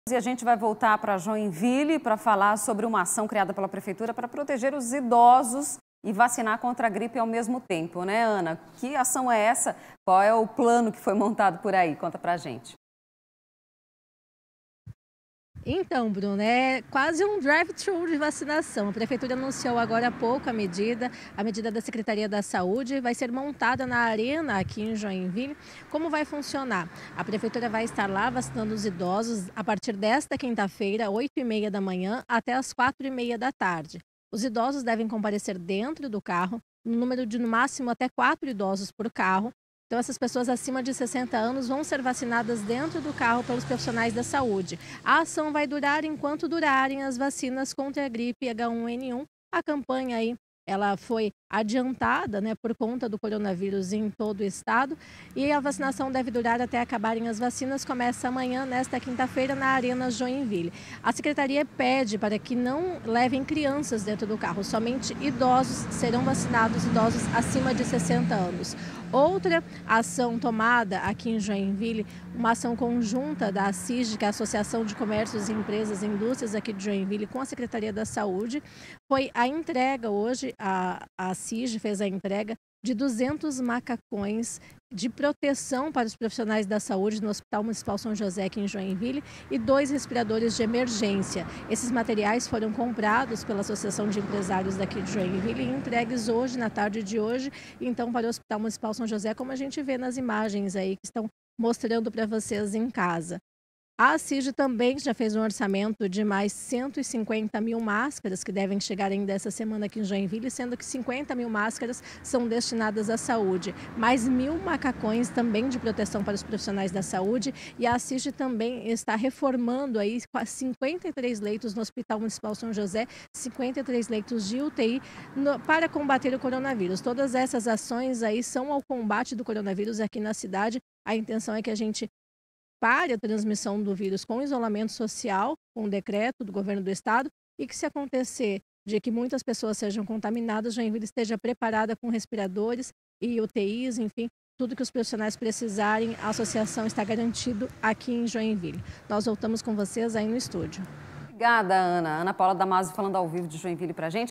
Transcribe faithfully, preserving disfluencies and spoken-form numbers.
E a gente vai voltar para Joinville para falar sobre uma ação criada pela Prefeitura para proteger os idosos e vacinar contra a gripe ao mesmo tempo, né, Ana? Que ação é essa? Qual é o plano que foi montado por aí? Conta pra gente. Então, Bruno, é quase um drive-thru de vacinação. A Prefeitura anunciou agora há pouco a medida, a medida da Secretaria da Saúde, vai ser montada na Arena aqui em Joinville. Como vai funcionar? A Prefeitura vai estar lá vacinando os idosos a partir desta quinta-feira, oito e meia da manhã, até as quatro e meia da tarde. Os idosos devem comparecer dentro do carro, no número de no máximo até quatro idosos por carro. Então, essas pessoas acima de sessenta anos vão ser vacinadas dentro do carro pelos profissionais da saúde. A ação vai durar enquanto durarem as vacinas contra a gripe H um N um. A campanha aí, ela foi adiantada, né, por conta do coronavírus em todo o estado, e a vacinação deve durar até acabarem as vacinas. Começa amanhã, nesta quinta-feira, na Arena Joinville. A Secretaria pede para que não levem crianças dentro do carro, somente idosos serão vacinados, idosos acima de sessenta anos. Outra ação tomada aqui em Joinville, uma ação conjunta da ACIG, que é a Associação de Comércios e Empresas e Indústrias aqui de Joinville, com a Secretaria da Saúde, foi a entrega hoje, a, a ACIG fez a entrega de duzentos macacões de proteção para os profissionais da saúde no Hospital Municipal São José aqui em Joinville e dois respiradores de emergência. Esses materiais foram comprados pela Associação de Empresários daqui de Joinville e entregues hoje, na tarde de hoje, então para o Hospital Municipal São José, como a gente vê nas imagens aí que estão mostrando para vocês em casa. A ACIG também já fez um orçamento de mais cento e cinquenta mil máscaras que devem chegar ainda essa semana aqui em Joinville, sendo que cinquenta mil máscaras são destinadas à saúde. Mais mil macacões também de proteção para os profissionais da saúde, e a ACIG também está reformando aí cinquenta e três leitos no Hospital Municipal São José, cinquenta e três leitos de U T I no, para combater o coronavírus. Todas essas ações aí são ao combate do coronavírus aqui na cidade. A intenção é que a gente pare a transmissão do vírus com isolamento social, com um decreto do governo do estado, e que, se acontecer de que muitas pessoas sejam contaminadas, Joinville esteja preparada com respiradores e U T Is, enfim, tudo que os profissionais precisarem, a associação está garantido aqui em Joinville. Nós voltamos com vocês aí no estúdio. Obrigada, Ana. Ana Paula Damasio falando ao vivo de Joinville pra gente.